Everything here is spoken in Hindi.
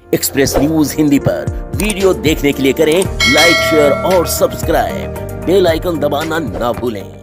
एक्सप्रेस न्यूज हिंदी पर वीडियो देखने के लिए करें लाइक, शेयर और सब्सक्राइब। बेल आइकन दबाना ना भूलें।